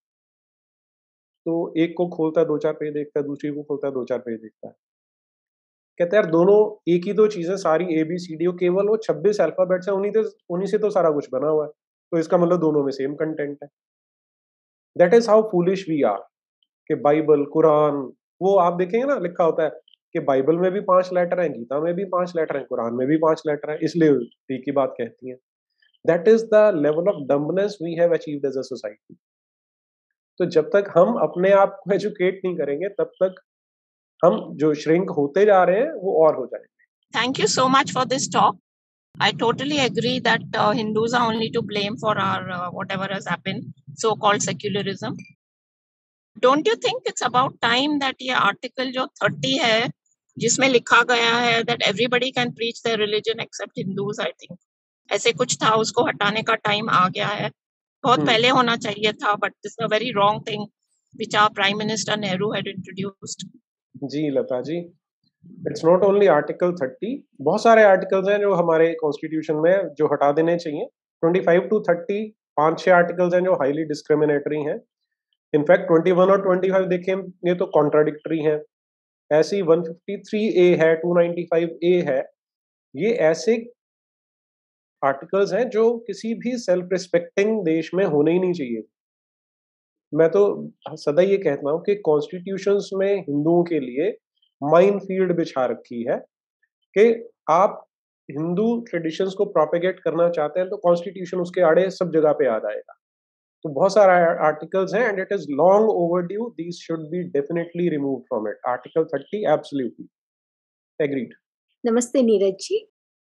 तो एक को खोलता है, 2-4 पेज देखता है, दूसरी को खोलता है, 2-4 पेज देखता है। कहता है यार दोनों एक ही तो चीजें, सारी ABCD, केवल वो 26 अल्फाबेट्स है, उन्हीं से तो सारा कुछ बना हुआ है। तो इसका मतलब दोनों में सेम कंटेंट है। That is how foolish we are. कि बाइबल, कुरान, वो आप देखेंगे ना लिखा होता है कि बाइबल में भी 5 लेटर हैं, गीता में भी 5 लेटर हैं, कुरान में भी 5 लेटर हैं, इसलिए एक ही बात कहती हैं। That is the level of dumbness we have achieved as a society. तो जब तक हम अपने आप को एजुकेट नहीं करेंगे तब तक हम जो श्रिंक होते जा रहे हैं वो और हो जाएंगे। Thank you so much for this talk. I totally agree that Hindus are only to blame for our whatever has happened, so-called secularism. Don't you think it's about time that ये article जो 30 है, जिसमें लिखा गया है that everybody can preach their religion except Hindus, I think ऐसे कुछ था, उसको हटाने का टाइम आ गया है। बहुत पहले होना चाहिए था, but this is a very wrong thing which our Prime Minister Nehru had introduced. जी Lata ji, it's not only article 30, बहुत सारे आर्टिकल्स हैं जो हमारे कॉन्स्टिट्यूशन में जो हटा देने चाहिए। 25 टू 30 5-6 आर्टिकल्स हैं जो हाईली डिस्क्रिमिनेटरी हैं। इनफैक्ट 21 और 25 देखें ये तो कॉन्ट्राडिक्टरी हैं। ऐसी 153A है, 295A है, ये ऐसे आर्टिकल्स हैं जो किसी भी सेल्फ रिस्पेक्टिंग देश में होने ही नहीं चाहिए। मैं तो सदा ये कहता हूँ कि कॉन्स्टिट्यूशंस में हिंदुओं के लिए माइन फील्ड बिछा रखी है कि आप हिंदू ट्रेडिशंस को प्रोपेगेट करना चाहते हैं तो कॉन्स्टिट्यूशन उसके आड़े सब जगह पे आ जाएगा। तो बहुत सारे आर्टिकल्स हैं and it is long overdue, these should be definitely remove from it. Article 30 absolutely agreed. Namaste, Neeraj ji.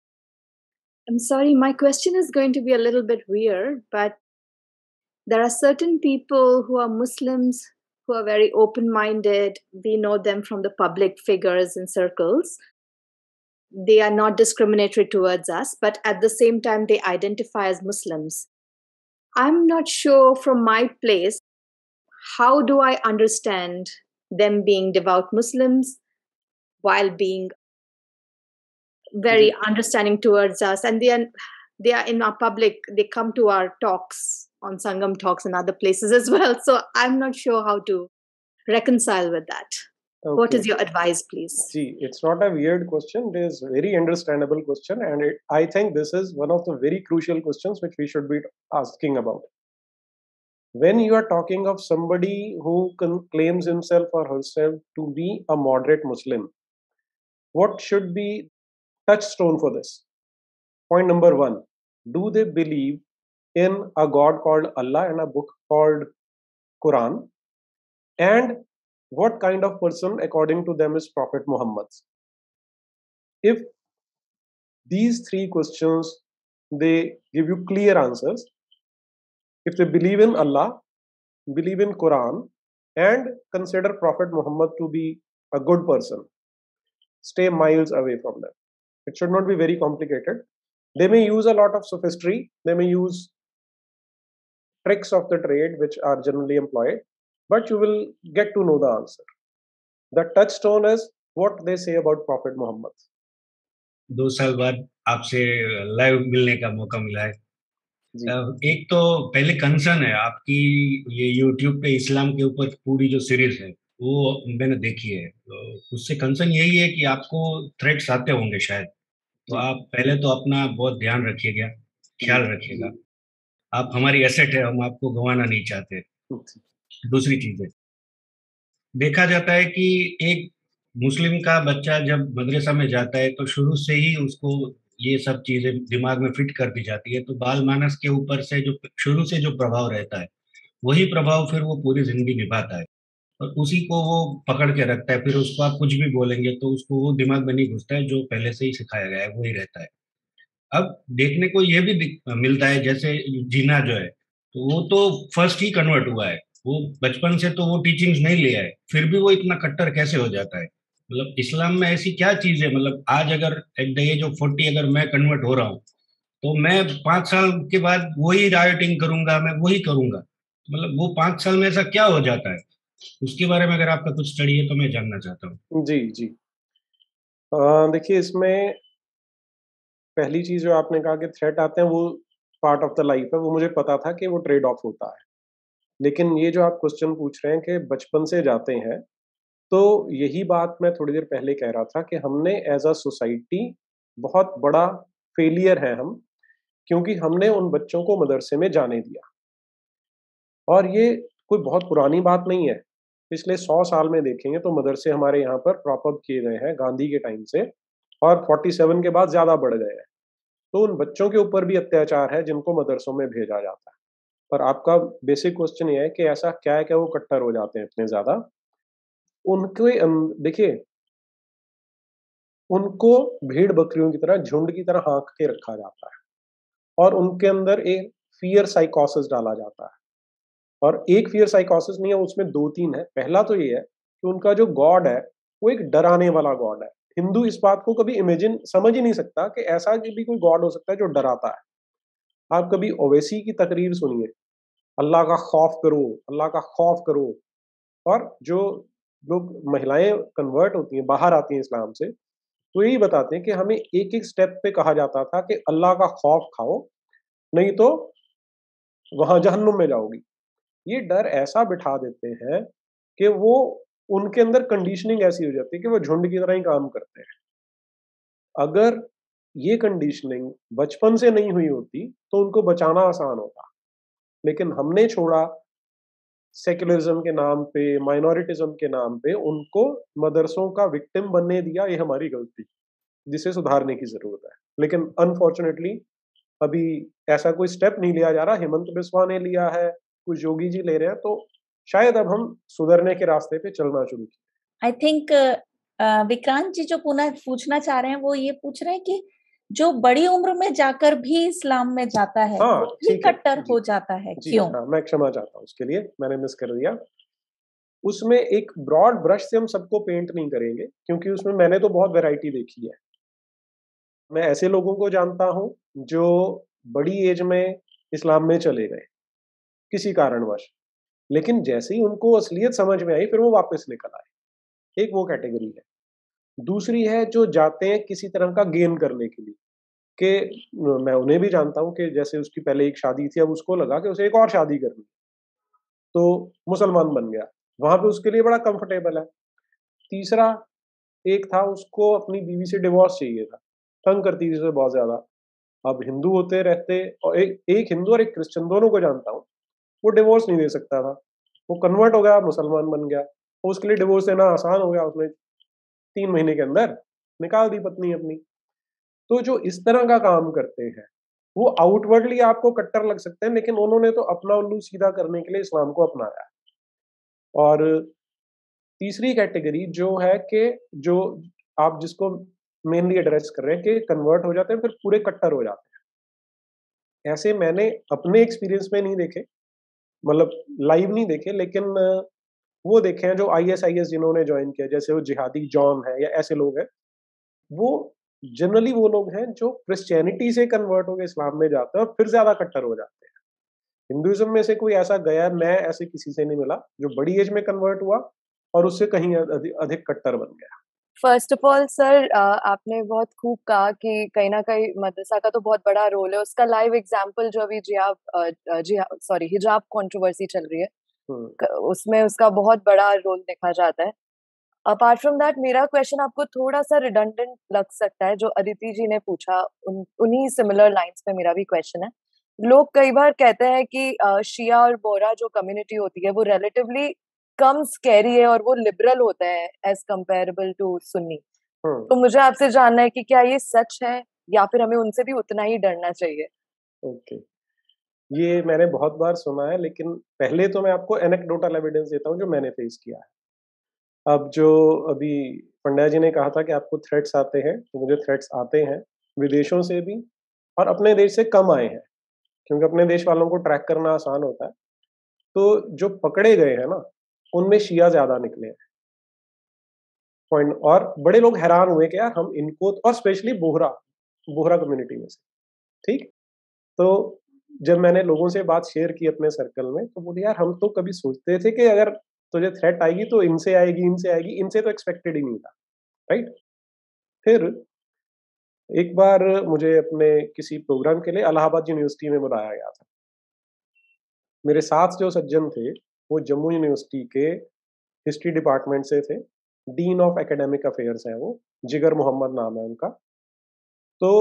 I'm sorry, my question is going to be a little bit weird, but there are certain people who are Muslims who are very open-minded. We know them from the public figures and circles. They are not discriminatory towards us, but at the same time, they identify as Muslims. I'm not sure from my place, how do I understand them being devout Muslims while being very understanding towards us, and they are in our public, they come to our talks on Sangam Talks and other places as well. So I'm not sure how to reconcile with that. What is Okay. your advice, please? See, it's not a weird question. It is a very understandable question, and I think this is one of the very crucial questions which we should be asking about. When you are talking of somebody who claims himself or herself to be a moderate Muslim, what should be touchstone for this? Point number one, do they believe in a God called Allah and a book called Quran? And what kind of person, according to them, is Prophet Muhammad? If these three questions, they give you clear answers. If they believe in Allah, believe in Quran, and consider Prophet Muhammad to be a good person, stay miles away from them. It should not be very complicated. They may use a lot of sophistry, they may use tricks of the trade which are generally employed, but you will get to know the answer. The touchstone is what they say about Prophet Muhammad. 2 साल बाद आपसे live मिलने का मौका मिला है। जी एक तो पहले कंसर्न है आपकी, ये यूट्यूब पे इस्लाम के ऊपर पूरी जो सीरीज है वो मैंने देखी है, तो उससे कंसर्न यही है कि आपको थ्रेट्स आते होंगे शायद, तो जी आप पहले तो अपना बहुत ध्यान रखिएगा, ख्याल रखिएगा। आप हमारी एसेट है, हम आपको गंवाना नहीं चाहते। दूसरी चीज है, देखा जाता है कि एक मुस्लिम का बच्चा जब मदरसा में जाता है तो शुरू से ही उसको ये सब चीजें दिमाग में फिट कर दी जाती है, तो बाल मानस के ऊपर से जो शुरू से जो प्रभाव रहता है वही प्रभाव फिर वो पूरी जिंदगी निभाता है और उसी को वो पकड़ के रखता है। फिर उसको आप कुछ भी बोलेंगे तो उसको वो दिमाग में नहीं घुसता है, जो पहले से ही सिखाया गया है वही रहता है। अब देखने को ये भी मिलता है, जैसे जीना जो है तो वो तो फर्स्ट ही कन्वर्ट हुआ है, वो बचपन से तो वो टीचिंग्स नहीं लिया है, फिर भी वो इतना कट्टर कैसे हो जाता है? मतलब इस्लाम में ऐसी क्या चीज है, मतलब आज अगर एट द एज ऑफ 40 अगर मैं कन्वर्ट हो रहा हूँ तो मैं 5 साल के बाद वही राइटिंग करूंगा, मैं वही करूंगा, मतलब वो 5 साल में ऐसा क्या हो जाता है? उसके बारे में अगर आपका कुछ स्टडी है तो मैं जानना चाहता हूँ। जी जी देखिए, इसमें पहली चीज जो आपने कहा कि थ्रेट आते हैं, वो पार्ट ऑफ द लाइफ है, वो मुझे पता था कि वो ट्रेड ऑफ होता है। लेकिन ये जो आप क्वेश्चन पूछ रहे हैं कि बचपन से जाते हैं, तो यही बात मैं थोड़ी देर पहले कह रहा था कि हमने एज अ सोसाइटी बहुत बड़ा फेलियर है हम, क्योंकि हमने उन बच्चों को मदरसे में जाने दिया। और ये कोई बहुत पुरानी बात नहीं है, पिछले 100 साल में देखेंगे तो मदरसे हमारे यहाँ पर प्रॉप अप किए गए हैं गांधी के टाइम से, और 47 के बाद ज़्यादा बढ़ गए हैं। तो उन बच्चों के ऊपर भी अत्याचार है जिनको मदरसों में भेजा जाता है। पर आपका बेसिक क्वेश्चन ये है कि ऐसा क्या है कि वो कट्टर हो जाते हैं इतने ज़्यादा? उनके देखिए, उनको भेड़ बकरियों की तरह, झुंड की तरह हाँक के रखा जाता है और उनके अंदर एक फ़ियर साइकोसिस डाला जाता है। और एक फ़ियर साइकोसिस नहीं है, उसमें 2-3 है। पहला तो ये है कि उनका जो गॉड है, वो एक डराने वाला गॉड है। हिंदू इस बात को कभी समझ ही नहीं सकता कि ऐसा भी कोई गॉड हो सकता है जो डराता है। आप कभी ओवैसी की तकरीर सुनिए, अल्लाह का खौफ करो, अल्लाह का खौफ करो। और जो लोग महिलाएं कन्वर्ट होती हैं, बाहर आती हैं इस्लाम से, तो यही बताते हैं कि हमें एक-एक स्टेप पे कहा जाता था कि अल्लाह का खौफ खाओ, नहीं तो वहां जहन्नुम में जाओगी। ये डर ऐसा बिठा देते हैं कि वो उनके अंदर कंडीशनिंग ऐसी हो जाती है कि वो झुंड की तरह ही काम करते हैं। अगर ये कंडीशनिंग बचपन से नहीं हुई होती तो उनको बचाना आसान होता, लेकिन हमने छोड़ा सेक्युलरिज्म के नाम पे, माइनॉरिटिज्म के नाम पे उनको मदरसों का विक्टिम बनने दिया। ये हमारी गलती, जिसे सुधारने की जरूरत है। लेकिन अनफॉर्चुनेटली अभी ऐसा कोई स्टेप नहीं लिया जा रहा। हेमंत बिस्वा ने लिया है, कुछ योगी जी ले रहे हैं, तो शायद अब हम सुधरने के रास्ते पे चलना शुरू किया। आई थिंक विक्रांत जी जो पुनः पूछना चाह रहे हैं वो ये पूछ रहे हैं कि जो बड़ी उम्र में जाकर भी इस्लाम में जाता है हाँ, वो भी ठीक है। कट्टर जी, हो जाता है, जी, क्यों? हाँ, मैं क्षमा चाहता हूँ उसके लिए, मैंने मिस कर दिया। उसमें एक ब्रॉड ब्रश से हम सबको पेंट नहीं करेंगे, क्योंकि उसमें मैंने तो बहुत वैरायटी देखी है। मैं ऐसे लोगों को जानता हूँ जो बड़ी एज में इस्लाम में चले गए किसी कारणवश, लेकिन जैसे ही उनको असलियत समझ में आई फिर वो वापस निकल आए। एक वो कैटेगरी है। दूसरी है जो जाते हैं किसी तरह का गेन करने के लिए, कि मैं उन्हें भी जानता हूँ कि जैसे उसकी पहले एक शादी थी, अब उसको लगा कि उसे एक और शादी करनी, तो मुसलमान बन गया, वहाँ पे उसके लिए बड़ा कंफर्टेबल है। तीसरा एक था, उसको अपनी बीवी से डिवोर्स चाहिए था, तंग करती थी उसे बहुत ज़्यादा। अब हिंदू होते रहते, और एक हिंदू और एक क्रिश्चियन दोनों को जानता हूँ, वो डिवोर्स नहीं दे सकता था। वो कन्वर्ट हो गया, मुसलमान बन गया, और उसके लिए डिवोर्स देना आसान हो गया, उसने 3 महीने के अंदर निकाल दी पत्नी अपनी। तो जो इस तरह का काम करते हैं, वो आउटवर्डली आपको कट्टर लग सकते हैं, लेकिन उन्होंने तो अपना उल्लू सीधा करने के लिए इस्लाम को अपनाया है। और तीसरी कैटेगरी जो है कि जो आप जिसको मेनली एड्रेस कर रहे हैं कि कन्वर्ट हो जाते हैं, फिर पूरे कट्टर हो जाते हैं। ऐसे मैंने अपने एक्सपीरियंस में नहीं देखे, मतलब लाइव नहीं देखे, लेकिन वो देखे हैं जो आईएसआईएस जिन्होंने जॉइन किया, जैसे वो जिहादी जॉन है या ऐसे लोग हैं, वो जनरली वो लोग हैं जो क्रिश्चियनिटी से कन्वर्ट होकर इस्लाम में जाते हैं और फिर ज्यादा कट्टर हो जाते हैं। हिंदुइज्म में से कोई ऐसा गया, मैं ऐसे किसी से नहीं मिला जो बड़ी एज में कन्वर्ट हुआ और उससे कहीं अधिक कट्टर बन गया। फर्स्ट ऑफ ऑल सर, आपने बहुत खूब कहा कि कहीं ना कहीं मदरसा का तो बहुत बड़ा रोल है। उसका लाइव एग्जांपल जो अभी हिजाब कंट्रोवर्सी चल रही है, उसमें उसका बहुत बड़ा रोल देखा जाता है। अपार्ट फ्रॉम दैट, मेरा क्वेश्चन आपको थोड़ा सा रिडंडेंट लग सकता है, जो अदिति जी ने पूछा उन्हीं सिमिलर लाइंस पे मेरा भी क्वेश्चन है। लोग कई बार कहते हैं कि शिया और बोरा जो कम्युनिटी होती है वो रिलेटिवली कम स्कैरी है और वो लिबरल होता है एज कंपेरेबल टू सुन्नी। तो मुझे आपसे जानना है कि क्या ये सच है या फिर हमें उनसे भी उतना ही डरना चाहिए? ओके, ये मैंने बहुत बार सुना है, लेकिन पहले तो मैं आपको एनेक्डोटल एविडेंस देता हूँ जो मैंने फेस किया है। अब जो अभी पंड्या जी ने कहा था कि आपको थ्रेट्स आते हैं, तो मुझे थ्रेट्स आते हैं विदेशों से भी और अपने देश से कम आए हैं, क्योंकि अपने देश वालों को ट्रैक करना आसान होता है। तो जो पकड़े गए हैं ना, उनमें शिया ज्यादा निकले हैं पॉइंट, और बड़े लोग हैरान हुए कि यार हम इनको, और स्पेशली बोहरा बोहरा कम्युनिटी में से, ठीक। तो जब मैंने लोगों से बात शेयर की अपने सर्कल में, तो बोले यार हम तो कभी सोचते थे कि अगर तुझे थ्रेट आएगी तो इनसे आएगी, इनसे आएगी, इनसे तो एक्सपेक्टेड ही नहीं था, राइट। फिर एक बार मुझे अपने किसी प्रोग्राम के लिए इलाहाबाद यूनिवर्सिटी में बुलाया गया था। मेरे साथ जो सज्जन थे वो जम्मू यूनिवर्सिटी के हिस्ट्री डिपार्टमेंट से थे, डीन ऑफ एकेडमिक अफेयर्स हैं वो, जिगर मोहम्मद नाम है उनका। तो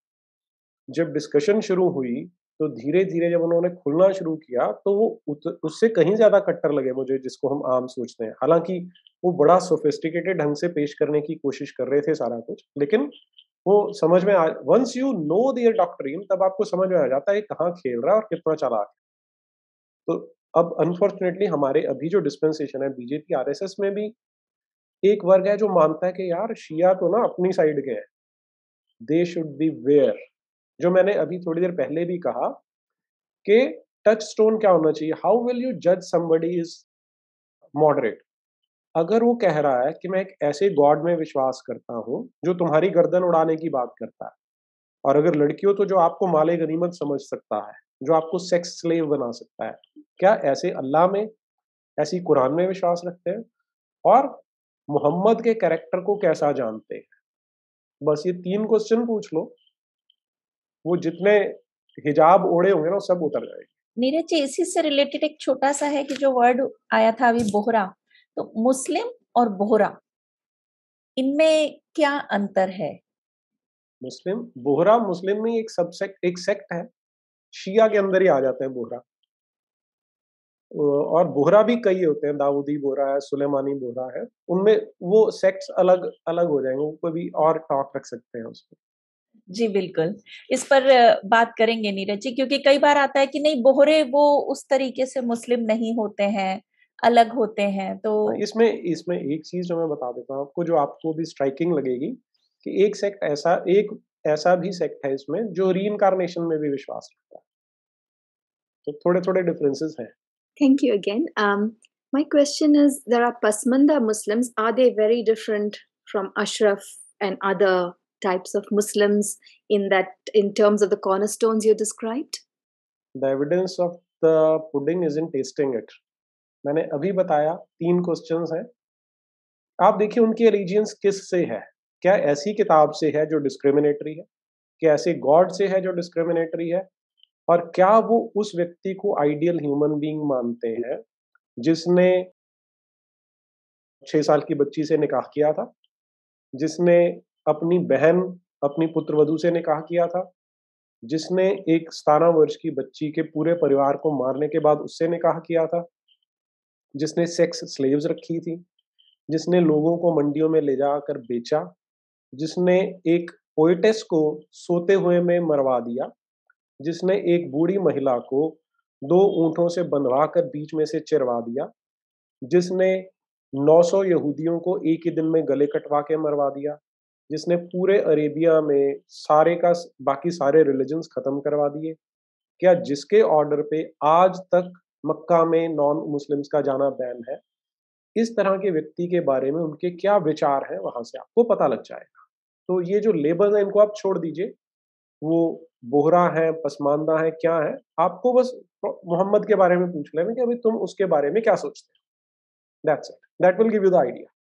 जब डिस्कशन शुरू हुई, तो धीरे-धीरे जब उन्होंने खुलना शुरू किया, तो वो उससे कहीं ज़्यादा कट्टर लगे मुझे, जिसको हम आम सोचते हैं। हालाँकि वो बड़ा सोफिस्टिकेटेड ढंग से पेश करने की कोशिश कर रहे थे सारा कुछ, लेकिन वो समझ में आ, once you know their doctrine, तब आपको समझ में आ जाता है ये कहाँ खेल रहा है और कितना चालाक है। तो अब अनफॉर्चुनेटली हमारे अभी जो डिस्पेंसेशन है बीजेपी आरएसएस में भी एक वर्ग है जो मानता है कि यार शिया तो ना अपनी साइड के हैं, दे शुड बी वेयर। जो मैंने अभी थोड़ी देर पहले भी कहा कि टच स्टोन क्या होना चाहिए, हाउ विल यू जज समबडी इज मॉडरेट। अगर वो कह रहा है कि मैं एक ऐसे गॉड में विश्वास करता हूं जो तुम्हारी गर्दन उड़ाने की बात करता है, और अगर लड़की हो तो जो आपको माले गनीमत समझ सकता है, जो आपको सेक्स स्लेव बना सकता है, क्या ऐसे अल्लाह में, ऐसी कुरान में विश्वास रखते हैं? और मोहम्मद के कैरेक्टर को कैसा जानते हैं? बस ये 3 क्वेश्चन पूछ लो, वो जितने हिजाब ओढ़े होंगे ना, वो सब उतर जाएंगे। नीरज जी, इसी से रिलेटेड एक छोटा सा है कि जो वर्ड आया था अभी बोहरा, तो मुस्लिम और बोहरा, इनमें क्या अंतर है? मुस्लिम, बोहरा मुस्लिम में एक सबसेक्ट, एक सेक्ट है, शिया के अंदर ही आ जाते हैं बोहरा। और बोहरा भी कई होते हैं, दाऊदी बोहरा है, सुलेमानी बोहरा है, उनमें वो सेक्ट्स अलग अलग हो जाएंगे, वो कोई भी और टॉक रख सकते हैं उस पर। जी बिल्कुल, इस पर बात करेंगे नीरज जी, क्योंकि कई बार आता है कि नहीं बोहरे वो उस तरीके से मुस्लिम नहीं होते हैं, अलग होते हैं। तो इसमें इसमें एक चीज जो मैं बता देता हूँ आपको, जो आपको भी स्ट्राइकिंग लगेगी, कि एक ऐसा भी सेक्ट है इसमें जो रीइंकार्नेशन में भी विश्वास रखता है। तो थोड़े थोड़े डिफरेंसेस हैं। Thank you again. My question is, there are Pasmanda Muslims. Are they very different from Ashraf and other types of Muslims in terms of the cornerstones you described? The evidence of the pudding is in tasting it. मैंने अभी बताया 3 questions हैं। आप देखिए उनकी allegiance किस से है? क्या ऐसी किताब से है जो डिस्क्रिमिनेटरी है? कि ऐसे गॉड से है जो डिस्क्रिमिनेटरी है, और क्या वो उस व्यक्ति को आइडियल ह्यूमन बीइंग मानते हैं जिसने 6 साल की बच्ची से निकाह किया था, जिसने अपनी बहन, अपनी पुत्रवधू से निकाह किया था, जिसने एक 17 वर्ष की बच्ची के पूरे परिवार को मारने के बाद उससे निकाह किया था, जिसने सेक्स स्लेव्स रखी थी, जिसने लोगों को मंडियों में ले जाकर बेचा, जिसने एक पोएटेस को सोते हुए में मरवा दिया, जिसने एक बूढ़ी महिला को 2 ऊँटों से बंधवाकर बीच में से चिरवा दिया, जिसने 900 यहूदियों को एक ही दिन में गले कटवा के मरवा दिया, जिसने पूरे अरेबिया में बाकी सारे रिलीजन्स खत्म करवा दिए। क्या जिसके ऑर्डर पे आज तक मक्का में नॉन मुस्लिम्स का जाना बैन है, इस तरह के व्यक्ति के बारे में उनके क्या विचार हैं, वहां से आपको पता लग जाएगा। तो ये जो लेबल्स हैं इनको आप छोड़ दीजिए, वो बोहरा है, पसमानदा है, क्या है, आपको बस मोहम्मद के बारे में पूछ लेना कि अभी तुम उसके बारे में क्या सोचते हो। That's it, that will give you the idea.